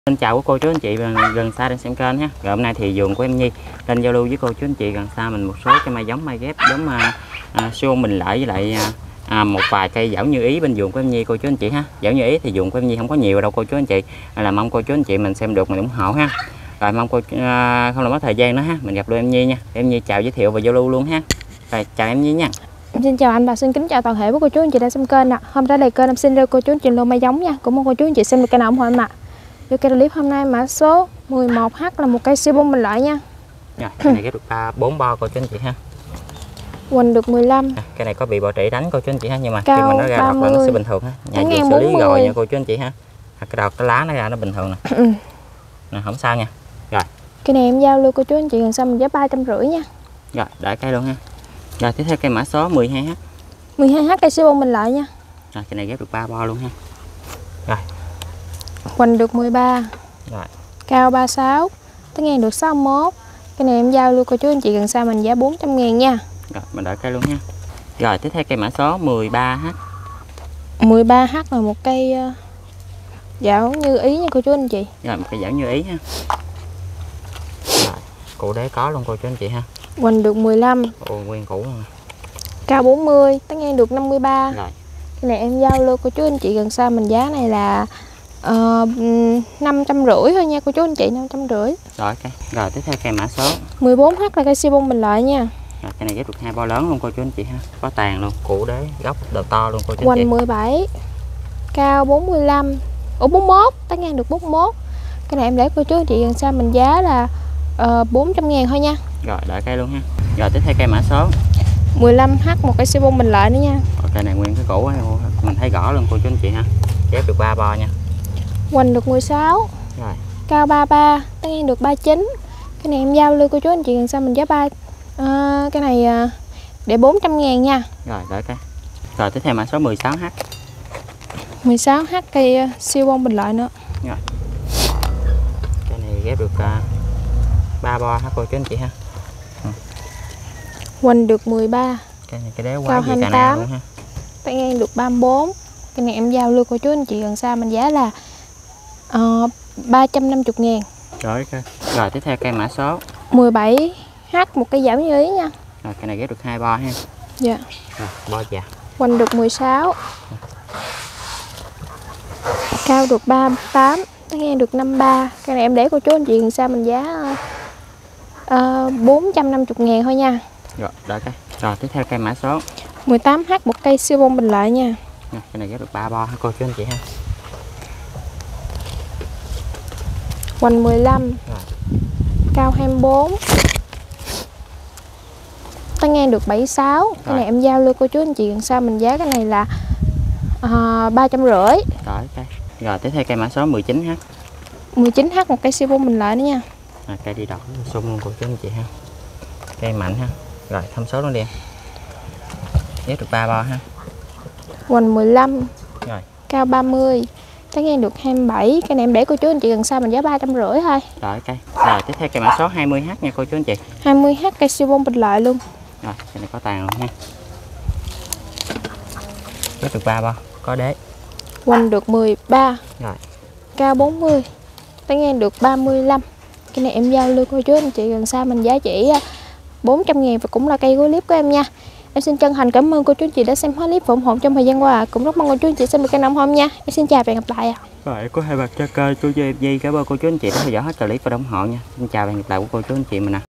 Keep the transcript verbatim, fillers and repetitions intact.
Xin chào quý cô chú anh chị gần xa đang xem kênh ha. Rồi hôm nay thì vườn của em Nhi lên giao lưu với cô chú anh chị gần xa mình một số cái mai giống mai ghép giống à, à, siêu mình lợi với lại à, à, một vài cây giảo như ý bên vườn của em Nhi cô chú anh chị ha. Giảo như ý thì vườn của em Nhi không có nhiều đâu cô chú anh chị, là mong cô chú anh chị mình xem được mình ủng hộ ha. Rồi mong cô à, không làm mất thời gian nữa ha, mình gặp luôn em Nhi nha. Em Nhi chào giới thiệu và giao lưu luôn ha. Rồi chào em Nhi nha. Em xin chào anh và xin kính chào toàn thể của cô chú anh chị đang xem kênh ạ. Hôm nay đây kênh em xin đưa cô chú anh chị lô mai giống nha. Cũng mong cô chú anh chị xem được kênh nào ủng hộ em ạ. Video clip hôm nay mã số mười một H là một cây siêu bông mình lợi nha. Rồi, cái này ghép được ba bốn bo cô chú anh chị ha. Quỳnh được mười lăm. À, cái này có bị bọ trĩ đánh cô chú anh chị ha, nhưng mà Cao khi mà nó ra đọt là nó sẽ bình thường ha. Nhà vườn xử lý rồi nha cô chú anh chị ha. À, cái đọt cái lá nó ra nó bình thường nè. Ừ. Nè không sao nha. Rồi. Cái này em giao lưu cô chú anh chị gần sao mình giá ba trăm rưỡi nha. Rồi, đợi cây luôn ha. Rồi tiếp theo cây mã số mười hai H. mười hai H cây siêu bông mình lợi nha. Rồi cái này ghép được ba bo luôn ha. Rồi. Quỳnh được mười ba. Rồi. Cao ba mươi sáu. Tới ngang được sáu mươi mốt. Cái này em giao lưu cô chú anh chị gần sao mình giá bốn trăm ngàn nha. Rồi mình đợi cây luôn ha. Rồi tiếp theo cây mã số mười ba H. mười ba H là một cây uh, dạo như ý nha cô chú anh chị. Rồi một cây dảo như ý ha. Rồi, cụ đế có luôn cô chú anh chị ha. Quỳnh được mười lăm. Ồ, nguyên củ luôn. Cao bốn mươi, tới ngang được năm mươi ba. Rồi. Cái này em giao lưu cô chú anh chị gần xa mình giá này là uh, năm trăm rưỡi thôi nha cô chú anh chị, năm trăm rưỡi. Rồi cây. Rồi tiếp theo cây mã số mười bốn H là cây siêu bông mình lợi nha. Rồi, cây này ghép được hai bo lớn luôn cô chú anh chị ha. Có tàn luôn, củ đế gốc đầu to luôn cô chú anh chị. Quỳnh mười bảy. Cao bốn mươi lăm. Ủa bốn mươi mốt, tới ngang được bốn mươi mốt. Cái này em để cô chú anh chị gần xa mình giá là uh, bốn trăm ngàn thôi nha. Rồi đợi cây luôn ha. Rồi tiếp theo cây mã số mười lăm H một cây siêu bông mình lợi nữa nha. Rồi, cây này nguyên cái củ ấy, mình thấy rõ luôn cô chú anh chị ha. Ghép được ba bo nha. Quỳnh được mười sáu. Rồi. Cao ba mươi ba, tới ngang được ba mươi chín. Cái này em giao lưu cô chú anh chị gần sao mình giá ba à, cái này à, để bốn trăm ngàn nha. Rồi đợi cây. Rồi tiếp theo mã số mười sáu H. mười sáu H cây uh, siêu bông bình lợi nữa. Rồi. Cái này ghép được ba uh, bo ha cô chú anh chị ha. Ừ. Quỳnh được mười ba. Cái này cái đế quá cao gì hai mươi cả tám luôn ha. Tay ngang được ba mươi bốn. Cái này em giao lưu cô chú anh chị gần xa mình giá là uh, ba trăm năm mươi ngàn. Rồi cây. Rồi tiếp theo cây mã số mười bảy H một cây giảm như ý nha. Rồi cái này ghép được hai bo ha. Dạ. Rồi bo già. Quỳnh được mười sáu. Cao được ba mươi tám, tay ngang được năm mươi ba. Cái này em để cô chú anh chị gần xa mình giá uh, bốn trăm năm mươi ngàn thôi nha. Rồi đợi cây. Rồi tiếp theo cây mã số mười tám H một cây siêu bông bình lợi nha. Rồi, cái này ghép được ba bo ha cô chú anh chị ha. Quỳnh mười lăm. Rồi. Cao hai mươi bốn. Tay ngang được bảy mươi sáu. Cái Rồi. này em giao lưu cô chú anh chị gần xa mình giá cái này là uh, ba trăm rưỡi. Rồi cây. Rồi tiếp theo cây mã số mười chín H. mười chín H một cây siêu bông bình lợi nữa nha. À, cây đi đọt sung luôn cô chú anh chị ha. Cây mạnh ha. Rồi thăm số luôn đi. Ghép được ba bo ha. Quỳnh mười lăm. Rồi. Cao ba mươi. Tay ngang được hai mươi bảy. Cái này em để cô chú anh chị gần xa mình giá ba trăm rưỡi thôi. Rồi cây. Rồi tiếp theo cây mã số hai mươi H nha cô chú anh chị. hai mươi H cây siêu bông bình lợi luôn. Rồi cây này có tàn luôn ha. Ghép được ba bo, có đế. Quỳnh được mười ba. Rồi. Cao bốn mươi. Tay ngang được ba mươi lăm. Cái này em giao lưu cô chú anh chị gần xa mình giá chỉ bốn trăm ngàn và cũng là cây clip của em nha. Em xin chân thành cảm ơn cô chú anh chị đã xem hết clip và ủng hộ trong thời gian qua. Cũng rất mong cô chú anh chị xem được kênh Ông Hôm nha. Em xin chào và hẹn gặp lại ạ. Rồi có hai bạc cho kênh tôi cho em Di. Cảm ơn cô chú anh chị đã theo dõi hết clip và ủng hộ nha. Xin chào và hẹn gặp lại của cô chú anh chị mình nè.